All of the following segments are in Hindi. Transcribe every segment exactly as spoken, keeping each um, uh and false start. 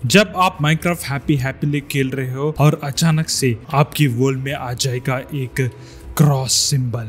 जब आप माइनक्राफ्ट हैप्पी हैप्पीली खेल रहे हो और अचानक से आपकी वर्ल्ड में आ जाएगा एक क्रॉस सिंबल।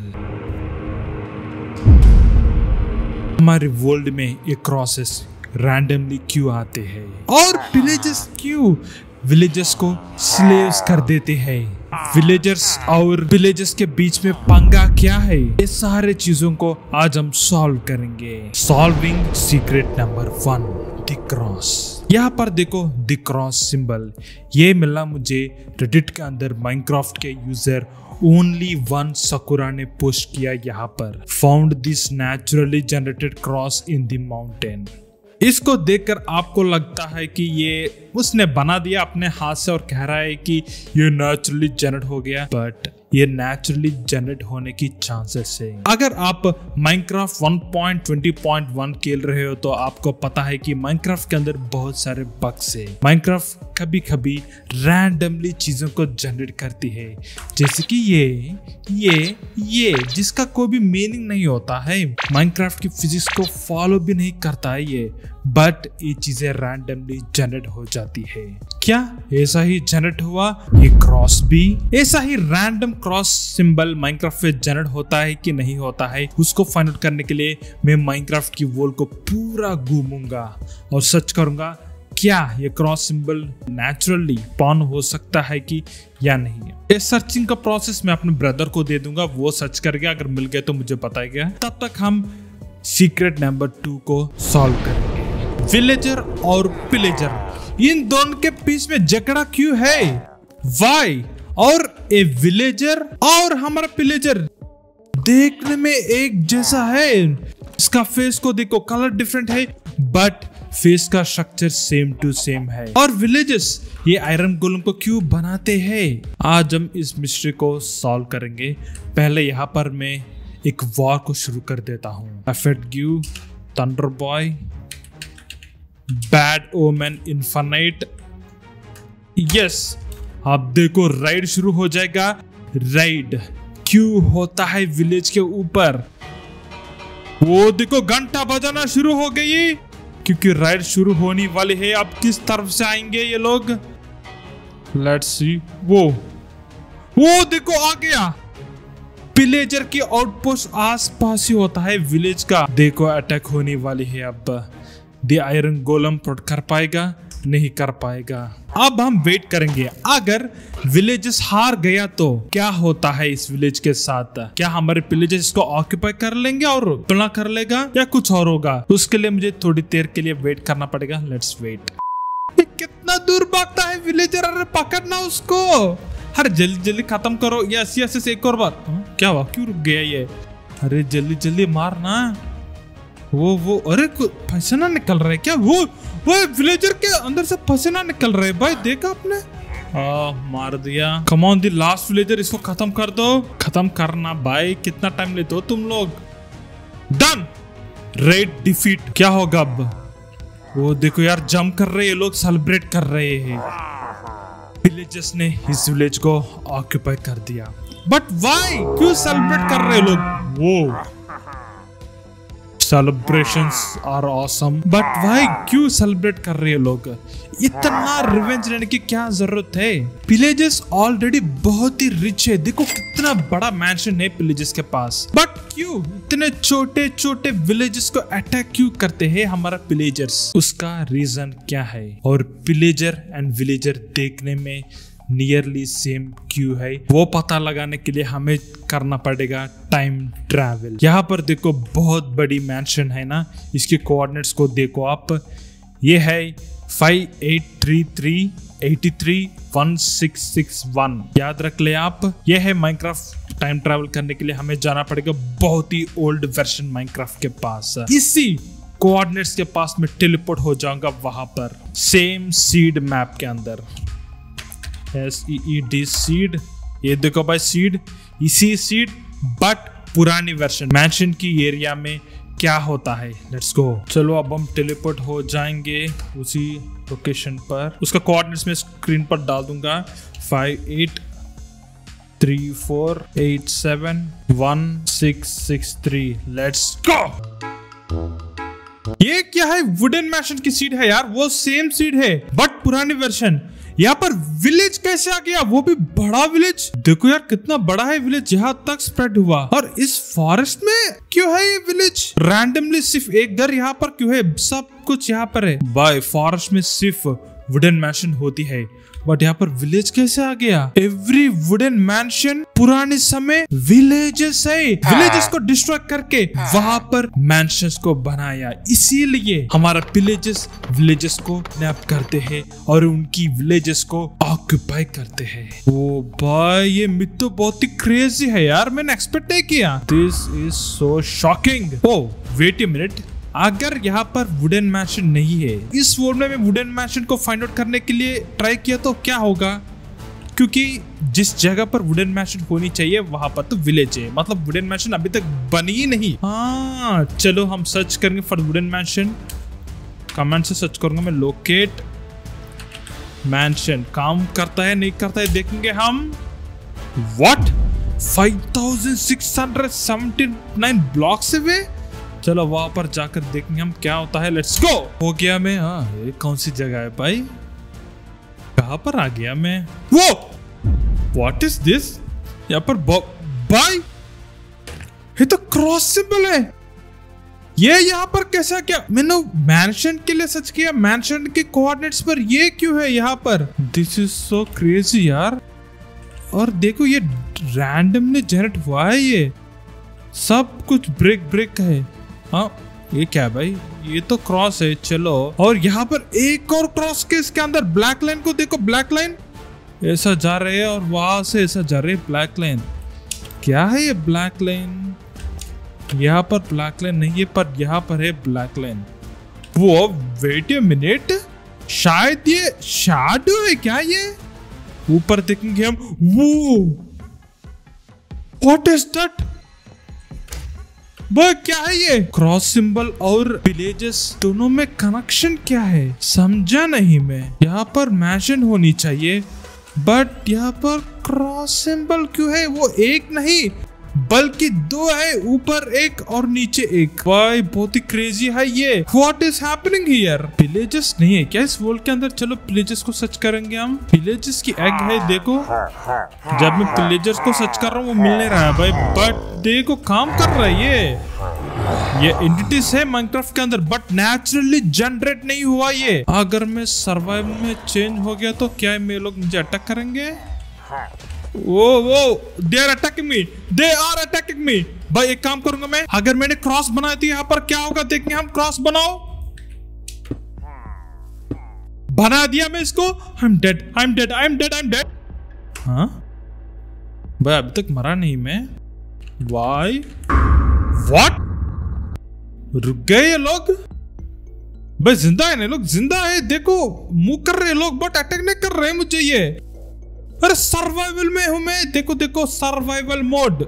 हमारे वर्ल्ड में ये क्रॉसेस रैंडमली क्यों आते हैं और विलेजर्स क्यों विलेजर्स को स्लेव्स कर देते हैं? विलेजर्स और विलेजर्स के बीच में पंगा क्या है? ये सारे चीजों को आज हम सॉल्व करेंगे। Solving secret number one, the cross. यहाँ पर देखो द क्रॉस सिंबल, ये मिला मुझे रेडिट के अंदर माइनक्राफ्ट के यूजर ओनली वन सकुरा ने पोस्ट किया। यहाँ पर found this naturally generated cross in the mountain. इसको देखकर आपको लगता है कि ये उसने बना दिया अपने हाथ से और कह रहा है कि ये नेचुरली जनरेट हो गया, बट ये नेचुरली जनरेट होने की चांसेस है। अगर आप Minecraft one point twenty point one खेल रहे हो तो आपको पता है कि माइनक्राफ्ट के अंदर बहुत सारे बग्स है। माइनक्राफ्ट कभी कभी रैंडमली चीजों को जनरेट करती है, जैसे कि ये ये ये जिसका कोई भी मीनिंग नहीं होता है। माइनक्राफ्ट की फिजिक्स को फॉलो भी नहीं करता है ये, बट ये चीजें रैंडमली जनरेट हो जाती है। क्या ऐसा ही जनरेट हुआ ये क्रॉस भी? ऐसा ही रैंडम क्रॉस सिंबल माइनक्राफ्ट में जनरेट होता है कि नहीं होता है, उसको फाइंड आउट करने के लिए मैं माइनक्राफ्ट की वर्ल्ड को पूरा घूमूंगा और सर्च करूंगा क्या ये क्रॉस सिंबल नेचुरली स्पॉन हो सकता है कि या नहीं है। इस सर्चिंग का प्रोसेस मैं अपने ब्रदर को दे दूंगा, वो सर्च करके अगर मिल गया तो मुझे बताएगा। तब तक हम सीक्रेट नंबर टू को सॉल्व करेंगे। विलेजर और पिलेजर, इन दोनों के बीच में झगड़ा क्यों है? वाई? और ए विलेजर और हमारा पिलेजर देखने में एक जैसा है, इसका फेस को देखो, कलर डिफरेंट है बट फेस का स्ट्रक्चर सेम टू सेम है। और विलेजर्स ये आयरन गोलम को क्यों बनाते हैं? आज हम इस मिस्ट्री को सॉल्व करेंगे। पहले यहाँ पर मैं एक वॉर को शुरू कर देता हूँ। एफेटग्यू, thunder boy, bad omen, infinite. Yes, अब देखो राइड शुरू हो जाएगा। राइड क्यों होता है विलेज के ऊपर? वो देखो घंटा बजाना शुरू हो गई क्योंकि राइड शुरू होने वाली है। अब किस तरफ से आएंगे ये लोग? Let's see. वो वो देखो आ गया। विलेजर की आउटपोस्ट आस पास ही होता है विलेज का। देखो अटैक होने वाली है। अब द आयरन गोलम प्रोटेक्ट कर पाएगा? नहीं कर पाएगा। अब हम वेट करेंगे। अगर विलेजेस हार गया तो क्या होता है इस विलेज के साथ? क्या हमारे विलेजेस इसको ऑक्यूपाई कर लेंगे और अपना कर लेगा या कुछ और होगा? उसके लिए मुझे थोड़ी देर के लिए वेट करना पड़ेगा। Let's wait. कितना दूर भागता है विलेजर? अरे पकड़ना उसको। अरे जल्दी जल्दी खत्म करो। यस यस यस, एक और बार। क्या हुआ? क्यों रुक गया ये? अरे जल्दी जल्दी मारना। वो वो अरे पसीना निकल रहा है क्या? वो वो विलेजर के अंदर से पसीना निकल रहा है भाई, देखा आपने? आ, मार दिया। Come on the last villager, इसको खत्म कर दो। खत्म करना भाई, कितना टाइम लेते हो तुम लोग? डन। Raid defeat. क्या होगा अब? वो देखो यार, जंप कर रहे हैं लोग, सेलिब्रेट कर रहे हैं। विलेजर्स ने इस विलेज को ऑक्यूपाई कर दिया, बट व्हाई? क्यों सेलिब्रेट कर रहे लोग? वो celebrations are awesome, but why? क्यों सेलिब्रेट कर रहे हैं लोग? इतना रिवेंज लेने की क्या जरूरत है? विलेजेस ऑलरेडी बहुत ही रिच है। देखो कितना बड़ा मैंशन है विलेजेस के पास, बट क्यों इतने छोटे छोटे विलेजेस को अटैक क्यों करते हैं हमारा विलेजर्स? उसका रीजन क्या है? और विलेजर एंड विलेजर देखने में नियरली सेम क्यों है, वो पता लगाने के लिए हमें करना पड़ेगा टाइम ट्रैवल। यहाँ पर देखो बहुत बड़ी मैंशन है ना, इसके कोऑर्डिनेट्स को देखो आप। ये है five eight three three eight three one six six one. याद रख ले आप। ये है माइनक्राफ्ट। टाइम ट्रैवल करने के लिए हमें जाना पड़ेगा बहुत ही ओल्ड वर्जन माइनक्राफ्ट के पास। इसी कोऑर्डिनेट्स के पास में टेलीपोर्ट हो जाऊंगा वहां पर, सेम सीड मैप के अंदर। S E E D seed. ये देखो भाई सीड, इसी सीड बट पुरानी वर्जन मैंशन की एरिया में क्या होता है। Let's go. चलो अब हम टेलीपोर्ट हो जाएंगे उसी लोकेशन पर। उसका कोऑर्डिनेट्स में स्क्रीन पर डाल दूंगा। Five eight three four eight seven one six six three. Let's go. ये क्या है? वुडन मैशन की सीड है यार, वो सेम सीड है बट पुरानी वर्जन। यहाँ पर विलेज कैसे आ गया, वो भी बड़ा विलेज। देखो यार कितना बड़ा है विलेज, यहाँ तक स्प्रेड हुआ। और इस फॉरेस्ट में क्यों है ये विलेज? रैंडमली सिर्फ एक घर यहाँ पर क्यों है? सब कुछ यहाँ पर है। भाई फॉरेस्ट में सिर्फ वुडन मैंशन होती है, बट यहाँ पर विलेज कैसे आ गया? एवरी वुडन मैंशन पुराने समय विलेजेस है, विलेजेस को डिस्ट्रॉय करके वहां पर मैंशंस को बनाया। इसीलिए हमारा विलेजेस विलेजेस को नैप करते हैं और उनकी विलेजेस को ऑक्यूपाई करते हैं। ओ भाई ये मिथ तो बहुत ही क्रेजी है यार, मैंने एक्सपेक्ट नहीं किया। This is so shocking. Oh wait a minute, अगर यहाँ पर वुडन मैंशन नहीं है, इस वर्ल्ड में मैं वुडन मैंशन को फाइंड आउट करने के लिए ट्राई किया तो क्या होगा? क्योंकि जिस जगह पर वुडन मैंशन होनी चाहिए वहां पर तो विलेज है, मतलब वुडन मैंशन अभी तक बनी ही नहीं। हाँ चलो हम सर्च करेंगे फॉर वुडन मैंशन। कमेंट से सर्च करूंगा मैं, लोकेट मैंशन। काम करता है नहीं करता है देखेंगे हम। What, five thousand six hundred seventy nine blocks away. चलो वहां पर जाकर देखेंगे हम क्या होता है। Let's go. हो गया मैं। हाँ ये कौन सी जगह है भाई, कहां पर आ गया मैं? वो व्हाट इज दिस? यहाँ पर भाई ये तो क्रॉस सिंबल है। ये यहाँ पर कैसा क्या? मैंने मैंशन के लिए सर्च किया, मैंशन के कोऑर्डिनेट्स पर ये क्यों है यहाँ पर? दिस इज सो क्रेजी यार। और देखो ये रैंडमली जनरेट हुआ है, ये सब कुछ ब्रेक ब्रेक है। हाँ ये क्या है भाई? ये तो क्रॉस है। चलो और यहाँ पर एक और क्रॉस के इसके अंदर ब्लैक लाइन को देखो, ब्लैक लाइन ऐसा जा रहे हैं और वहां से ऐसा जा रहे हैं ब्लैक लाइन। क्या है ये ब्लैक लाइन? यहाँ पर ब्लैक लाइन नहीं है पर यहाँ पर है ब्लैक लाइन। वो वेट अ मिनट, शायद ये शैडो है क्या? ये ऊपर देखेंगे हम। वो व्हाट इज दैट? वो क्या है ये? क्रॉस सिंबल और विलेजेस दोनों में कनेक्शन क्या है समझा नहीं मैं। यहाँ पर मैंशन होनी चाहिए बट यहाँ पर क्रॉस सिंबल क्यों है? वो एक नहीं बल्कि दो है, ऊपर एक और नीचे एक। भाई बहुत ही क्रेजी है ये। What is happening here? Villages नहीं है क्या इस वर्ल्ड के अंदर? चलो विलेजेस को सर्च करेंगे हम। विलेजेस की एग है देखो, जब मैं विलेजर्स को सर्च कर रहा हूँ वो मिल नहीं रहा है भाई, बट देखो काम कर रहा है ये। ये एंटिटीज है माइनक्राफ्ट के अंदर बट नेचुरली जनरेट नहीं हुआ ये। अगर मैं सर्वाइवल में चेंज हो गया तो क्या ये लोग मुझे अटैक करेंगे? वो वो they are attacking me, they are attacking me. भाई एक काम करूंगा मैं, अगर मैंने क्रॉस बनाई थी यहाँ पर क्या होगा देखेंगे हम। क्रॉस बनाओ, बना दिया मैं इसको। I am dead, I am dead, I am dead, I am dead. हाँ भाई अभी तक मरा नहीं मैं। Why what? रुक गए ये लोग भाई, जिंदा है ना लोग, जिंदा है। देखो मूव कर रहे लोग बट अटैक नहीं कर रहे मुझे ये। अरे सर्वाइवल में हूं मैं, देखो देखो सर्वाइवल मोड।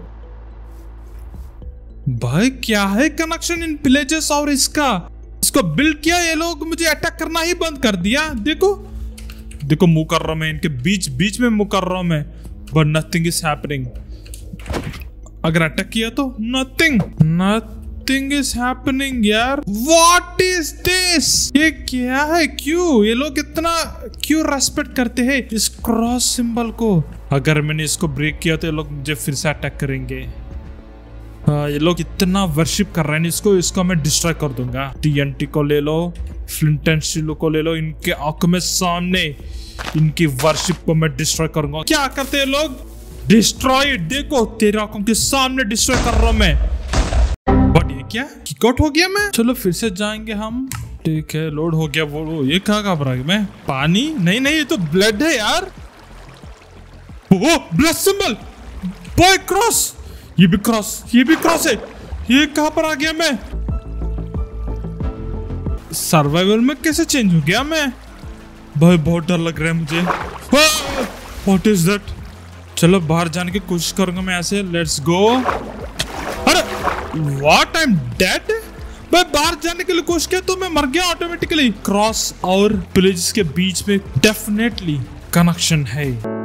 भाई क्या है कनेक्शन इन विलेजेस और इसका? इसको बिल्ड किया ये लोग, मुझे अटैक करना ही बंद कर दिया। देखो देखो मूव कर रहा हूं मैं, इनके बीच बीच में मूव कर रहा हूं मैं बट नथिंग इज हैपनिंग। अगर अटैक किया तो नथिंग नथिंग इज हैपनिंग यार। What is this? ये क्या है? क्यों ये लोग इतना क्यों रेस्पेक्ट करते हैं इस क्रॉस सिंबल को? अगर मैंने इसको ब्रेक किया तो ये लोग मुझे फिर से अटैक करेंगे। आ, ये लोग इतना वर्शिप कर रहे हैं इसको, इसको मैं डिस्ट्रॉय कर दूंगा। टीएनटी को ले लो, फ्लिंट एंड स्टील को ले लो, इनके आंखों में सामने इनकी वर्शिप को मैं डिस्ट्रॉय करूंगा। क्या करते हैं लोग? डिस्ट्रॉय। देखो तेरे आंखों के सामने डिस्ट्रॉय कर रहा हूं मैं। बट ये क्या किक आउट हो गया मैं? चलो फिर से जाएंगे हम। ठीक है लोड हो गया। वो ये कहाँ का भरा मैं? पानी नहीं नहीं, ये तो ब्लड है यार। Oh blood symbol, boy cross, ये भी क्रॉस, ये भी क्रॉस है। ये कहाँ पर आ गया मैं? सर्वाइवल में कैसे चेंज हो गया मैं? भाई बहुत डर लग रहा है मुझे। What is that? चलो बाहर जाने की कोशिश करूंगा मैं ऐसे। Let's go. अरे व्हाट, आई एम डेड? मैं बाहर जाने के लिए कोशिश किया तो मैं मर गया ऑटोमेटिकली। क्रॉस और विलेजेस के बीच में डेफिनेटली कनेक्शन है।